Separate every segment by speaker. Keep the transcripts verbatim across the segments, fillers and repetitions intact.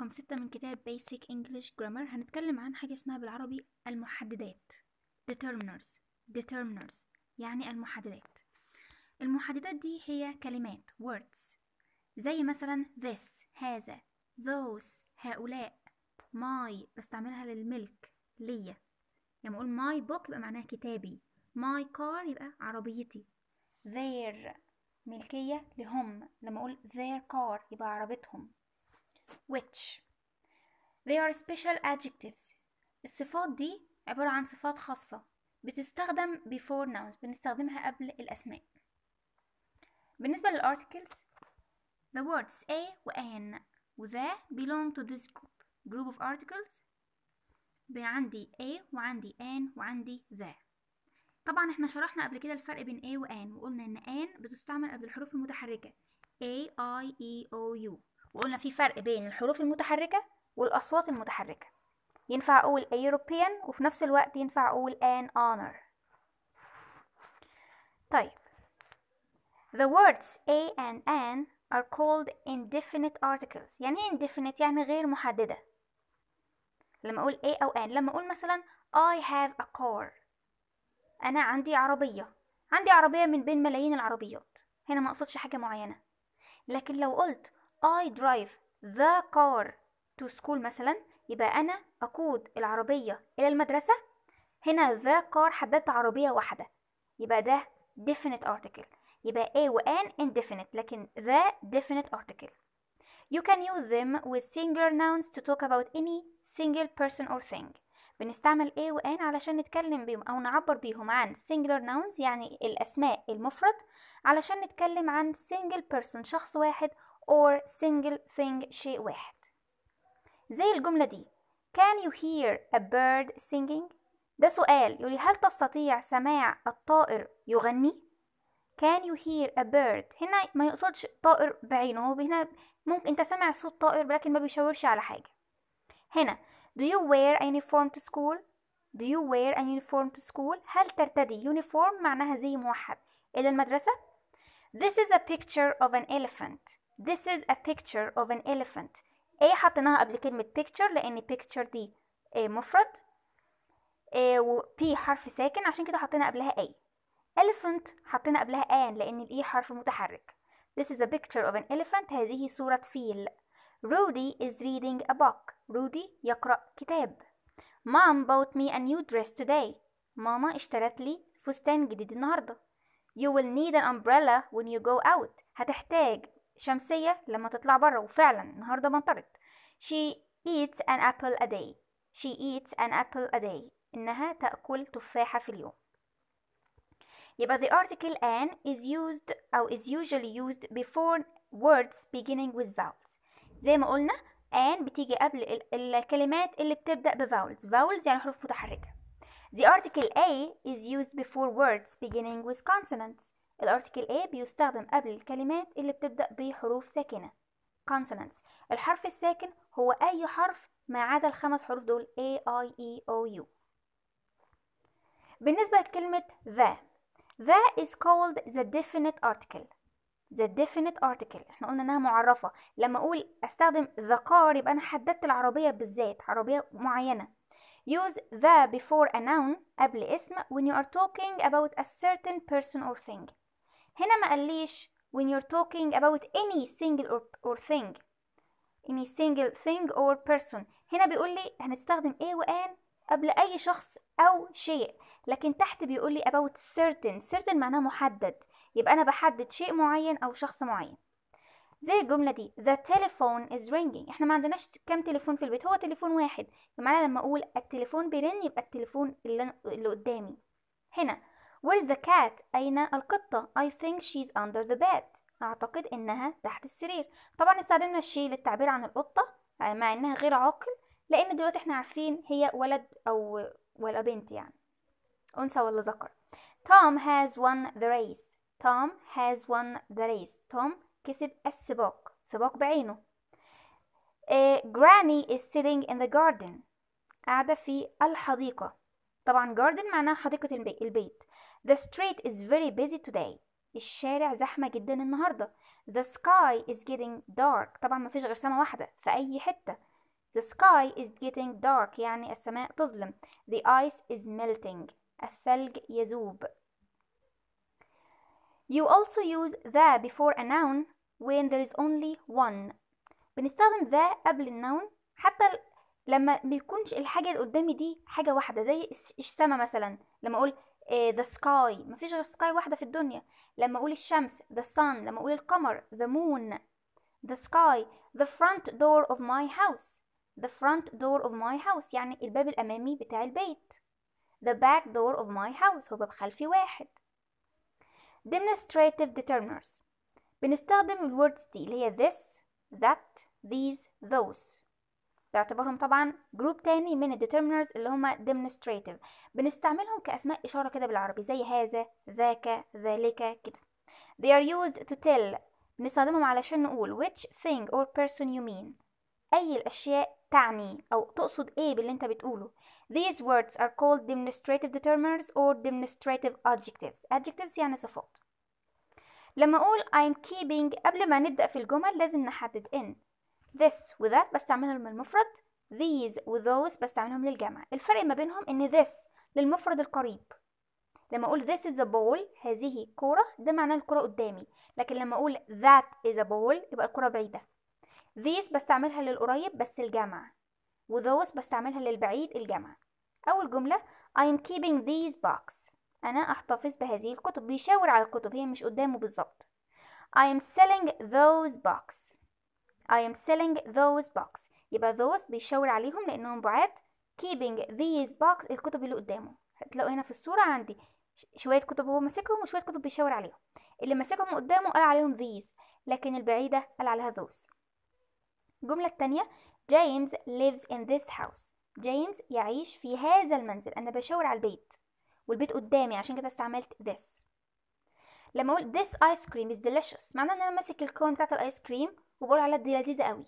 Speaker 1: رقم ستة من كتاب Basic English Grammar. هنتكلم عن حاجة اسمها بالعربي المحددات determiners. determiners يعني المحددات. المحددات دي هي كلمات words زي مثلا this هذا، those هؤلاء، my بستعملها للملك ليا، لما اقول my book يبقى معناها كتابي، my car يبقى عربيتي، their ملكية لهم، لما اقول their car يبقى عربيتهم. which they are special adjectives. الصفات دي عبارة عن صفات خاصة بتستخدم before nouns، بنستخدمها قبل الأسماء. بالنسبة للarticles the words a و an و the belong to this group group of articles. عندي a وعندي an وعندي the. طبعا احنا شرحنا قبل كده الفرق بين a و an، وقلنا ان an بتستعمل قبل الحروف المتحركة a i e o u، وقلنا في فرق بين الحروف المتحركة والأصوات المتحركة. ينفع أقول a European وفي نفس الوقت ينفع أقول an honor. طيب the words a and an are called indefinite articles. يعني ايه indefinite؟ يعني غير محددة. لما أقول a أو an، لما أقول مثلا I have a car، أنا عندي عربية، عندي عربية من بين ملايين العربيات، هنا ما أقصدش حاجة معينة. لكن لو قلت I drive the car to school مثلا، يبقى أنا أقود العربية إلى المدرسة، هنا the car حددت عربية واحدة، يبقى ده definite article. يبقى a و an indefinite، لكن the definite article. You can use them with singular nouns to talk about any single person or thing. بنستعمل a و an علشان نتكلم بيهم أو نعبر بيهم عن singular nouns يعني الأسماء المفرد، علشان نتكلم عن single person شخص واحد or single thing شيء واحد. زي الجملة دي Can you hear a bird singing؟ ده سؤال يقولي هل تستطيع سماع الطائر يغني؟ Can you hear a bird؟ هنا ما يقصدش طائر بعينه، هنا ممكن انت سمع صوت طائر لكن ما بيشاورش على حاجة. هنا Do you wear a uniform to school؟ Do you wear a uniform to school؟ هل ترتدي uniform معناها زي موحد إلى المدرسة؟ This is a picture of an elephant. This is a picture of an elephant. A حطيناها قبل كلمة picture لأن picture دي A مفرد، A و P حرف ساكن عشان كده حطينا قبلها A. elephant حطينا قبلها an لأن ال E حرف متحرك. This is a picture of an elephant. هذه صورة فيل. Rudy is reading a book. Rudy يقرأ كتاب. Mom bought me a new dress today. ماما اشترت لي فستان جديد النهاردة. You will need an umbrella when you go out. هتحتاج شمسية لما تطلع برا، وفعلا النهاردة مطرت. She eats an apple a day. She eats an apple a day. إنها تأكل تفاحة في اليوم. يبقى the article an is used أو is usually used before words beginning with vowels. زي ما قلنا an بتيجي قبل الكلمات اللي بتبدأ بvowels. vowels يعني حروف متحركة. The article a is used before words beginning with consonants. الارتيكل a بيستخدم قبل الكلمات اللي بتبدأ بحروف ساكنة consonants. الحرف الساكن هو أي حرف ما عدا الخمس حروف دول a, i, e, o, u. بالنسبة لكلمة the the is called the definite article. the definite article احنا قلنا انها معرفة. لما اقول استخدم the car يبقى انا حددت العربية بالذات، عربية معينة. use the before a noun قبل اسم when you are talking about a certain person or thing. هنا ما قاليش when you're talking about any single or, or thing any single thing or person. هنا بيقول لي هنستخدم a و an قبل أي شخص أو شيء، لكن تحت بيقول لي about certain. certain معناه محدد، يبقى أنا بحدد شيء معين أو شخص معين. زي الجملة دي the telephone is ringing. احنا ما عندناش كام تليفون في البيت، هو تليفون واحد، معناه لما أقول التليفون بيرن يبقى التليفون اللي, اللي قدامي. هنا where's the cat؟ أين القطة؟ I think she's under the bed. أعتقد إنها تحت السرير. طبعا استخدمنا الشي للتعبير عن القطة مع إنها غير عاقل، لأن دلوقتي احنا عارفين هي ولد أو ولا بنت، يعني أنثى ولا ذكر. Tom has won the race. Tom has won the race. توم كسب السباق، سباق بعينه. uh, Granny is sitting in the garden. قاعدة في الحديقة. طبعا garden معناها حديقة البيت. The street is very busy today. الشارع زحمة جدا النهاردة. The sky is getting dark. طبعا ما فيش غير سما واحدة في أي حتة. The sky is getting dark يعني السماء تظلم. The ice is melting الثلج يذوب. You also use the before a noun when there is only one. بنستخدم the قبل النون حتى لما بيكونش الحاجة اللي قدامي دي حاجة واحدة، زي السما مثلا لما أقول the sky مفيش غير sky واحدة في الدنيا. لما أقول الشمس the sun، لما أقول القمر the moon. The sky. The front door of my house. The front door of my house يعني الباب الأمامي بتاع البيت. The back door of my house هو باب خلفي واحد. Demonstrative determiners بنستخدم الwords دي اللي هي this, that, these, those. باعتبارهم طبعا جروب تاني من الdeterminers اللي هما demonstrative. بنستعملهم كأسماء إشارة كده بالعربي زي هذا، ذاك، ذلك كده. They are used to tell. بنستخدمهم علشان نقول which thing or person you mean. أي الأشياء تعني أو تقصد إيه باللي أنت بتقوله. These words are called demonstrative determiners or demonstrative adjectives. Adjectives يعني صفات. لما أقول I'm keeping قبل ما نبدأ في الجمل لازم نحدد إن this و that بستعملهم للمفرد، these و those بستعملهم للجمع. الفرق ما بينهم إن this للمفرد القريب. لما أقول this is a ball هذه كرة ده معناه الكرة قدامي، لكن لما أقول that is a ball يبقى الكرة بعيدة. these بستعملها للقريب بس الجمع، و those بستعملها للبعيد الجمع. أول جملة I am keeping these books أنا أحتفظ بهذه الكتب، بيشاور على الكتب هي مش قدامه بالظبط. I am selling those books I am selling those books يبقى those بيشاور عليهم لأنهم بعاد. keeping these books الكتب اللي قدامه. هتلاقوا هنا في الصورة عندي شوية كتب هو ماسكهم وشوية كتب بيشاور عليهم. اللي ماسكهم قدامه قال عليهم these، لكن البعيدة قال عليها those. الجملة التانية James lives in this house. جيمس يعيش في هذا المنزل. أنا بشاور على البيت والبيت قدامي عشان كده استعملت this. لما أقول this ice cream is delicious معناه إن أنا ماسك الكون بتاعت الآيس كريم وبقول عليها دي لذيذة قوي.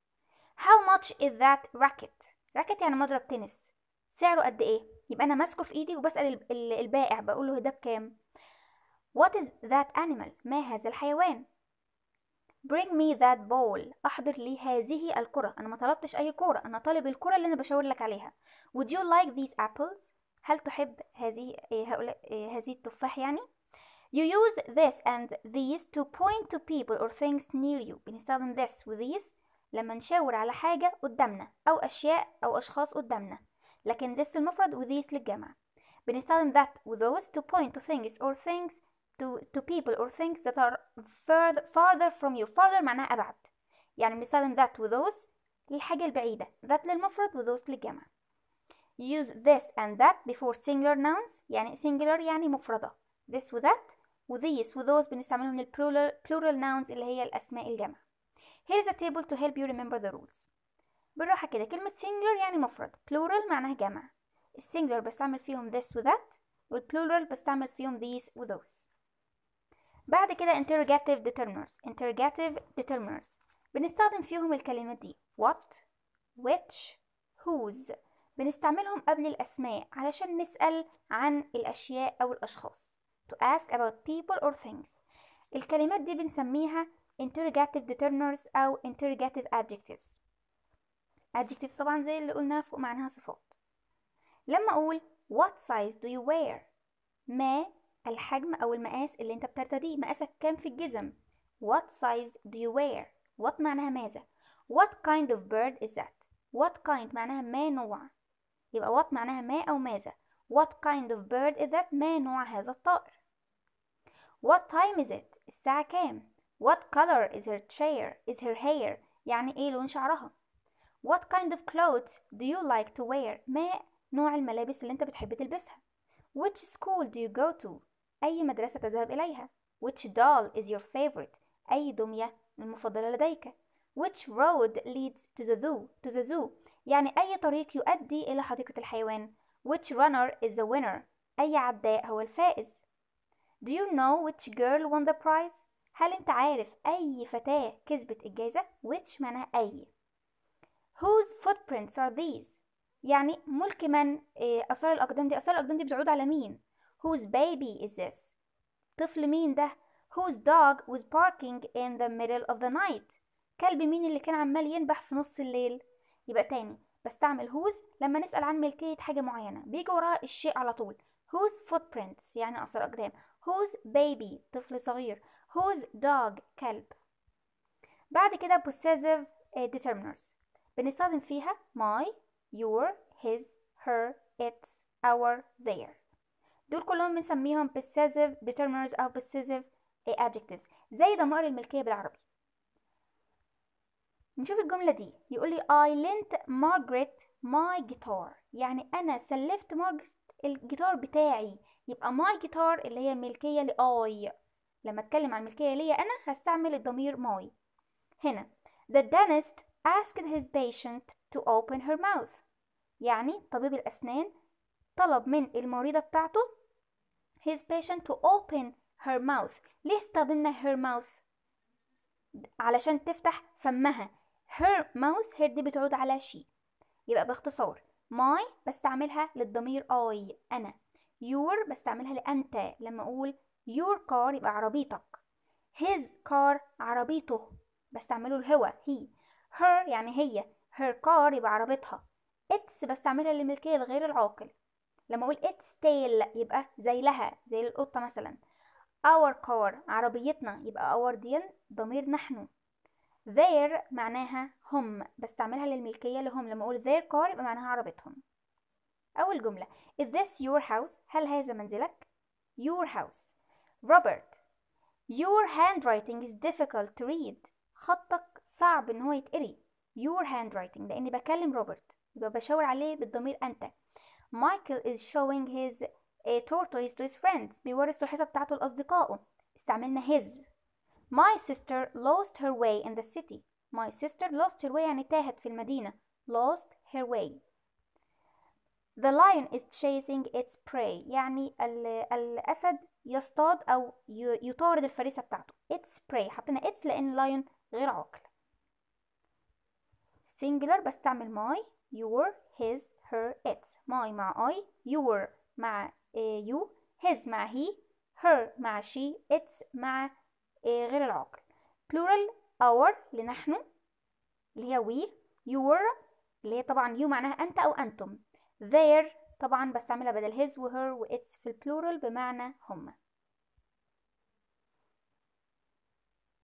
Speaker 1: How much is that racket؟ racket يعني مضرب تنس. سعره قد إيه؟ يبقى أنا ماسكه في إيدي وبسأل البائع بقول له ده بكام؟ What is that animal؟ ما هذا الحيوان؟ Bring me that ball. أحضر لي هذه الكرة. أنا ما طلبتش أي كرة، أنا طالب الكرة اللي أنا بشاور لك عليها. Would you like these apples؟ هل تحب هذه هؤلاء هذه التفاح يعني؟ You use this and these to point to people or things near you. بنستخدم this و these لما نشاور على حاجة قدامنا أو أشياء أو أشخاص قدامنا، لكن this المفرد و these للجمع. بنستخدم that و those to point to things or things to, to people or things that are further, farther from you. farther معناها أبعد، يعني بنستخدم that و those للحاجة البعيدة، that للمفرد و those للجمع. Use this and that before singular nouns يعني singular يعني مفردة. this و that و these و those بنستعملهم للplural plural nouns اللي هي الأسماء الجمع. Here is a table to help you remember the rules. بالراحة كده كلمة singular يعني مفرد، plural معناها جمع. السنجلر بستعمل فيهم this و that والplural بستعمل فيهم these و those. بعد كده interrogative determiners. interrogative determiners بنستخدم فيهم الكلمات دي what, which, whose. بنستعملهم قبل الأسماء علشان نسأل عن الأشياء أو الأشخاص. to ask about people or things. الكلمات دي بنسميها interrogative determiners أو interrogative adjectives. adjectives طبعا زي اللي قلناها فوق معناها صفات. لما أقول what size do you wear؟ ما الحجم أو المقاس اللي أنت بترتديه، مقاسك كام في الجزم؟ what size do you wear؟ what معناها ماذا؟ what kind of bird is that؟ what kind معناها ما نوع، يبقى what معناها ما أو ماذا. what kind of bird is that؟ ما نوع هذا الطائر. what time is it؟ الساعة كام؟ what color is her chair is her hair؟ يعني إيه لون شعرها. what kind of clothes do you like to wear؟ ما نوع الملابس اللي أنت بتحب تلبسها. which school do you go to؟ أي مدرسة تذهب إليها. which doll is your favorite؟ أي دمية المفضلة لديك. which road leads to the zoo to the zoo يعني أي طريق يؤدي إلى حديقة الحيوان. which runner is the winner؟ أي عداء هو الفائز. do you know which girl won the prize؟ هل أنت عارف أي فتاة كسبت الجائزة؟ which معناها أي. whose footprints are these؟ يعني ملك من أثار الأقدام دي، أثار الأقدام دي بتعود على مين. whose baby is this؟ طفل مين ده. whose dog was barking in the middle of the night؟ كلب مين اللي كان عمال ينبح في نص الليل. يبقى تاني بستعمل whose لما نسأل عن ملكية حاجة معينة بيجي وراها الشيء على طول. whose footprints يعني أثر أقدام. whose baby طفل صغير. whose dog كلب. بعد كده possessive determiners بنستخدم فيها my, your, his, her, its, our, their. دول كلهم بنسميهم possessive determiners أو possessive adjectives زي ضمائر الملكية بالعربي. نشوف الجملة دي يقول لي I lent Margaret my guitar يعني أنا سلفت مارجريت الجيتار بتاعي. يبقى my guitar اللي هي ملكية لأي. لما أتكلم عن ملكية ليا أنا هستعمل الضمير my. هنا the dentist asked his patient to open her mouth يعني طبيب الأسنان طلب من المريضة بتاعته his patient to open her mouth. ليه استخدمنا her mouth؟ علشان تفتح فمها. her mouth her دي بتعود على she. يبقى باختصار my بستعملها للضمير I أنا. your بستعملها لأنت لما أقول your car يبقى عربيتك. his car عربيته بستعمله الهو he. her يعني هي her car يبقى عربيتها. its بستعملها للملكية الغير العاقل لما أقول its tail يبقى زي لها زي القطة مثلا. our car عربيتنا يبقى our دي ضمير نحن. their معناها هم بستعملها للملكية لهم لما أقول their car يبقى معناها عربيتهم. أول جملة is this your house هل هذا منزلك؟ your house. Robert your handwriting is difficult to read خطك صعب إن هو يتقري. your handwriting لأني بكلم روبرت يبقى بشاور عليه بالضمير أنت. Michael is showing his a tortoise to his friends بيوري السلحفاة بتاعته لأصدقائه استعملنا his. My sister lost her way in the city. My sister lost her way يعني تاهت في المدينة. lost her way. The lion is chasing its prey يعني الأسد يصطاد أو يطارد الفريسة بتاعته. its prey حطينا its لأن lion غير عاقل. singular بستعمل my, your, his, her, its. my مع I, your مع you, his مع he, her مع she, its مع غير العاقل. plural our لنحن اللي هي we. your اللي هي طبعا you معناها أنت أو أنتم. their طبعا بستعملها بدل his و her و its في البلورال بمعنى هم.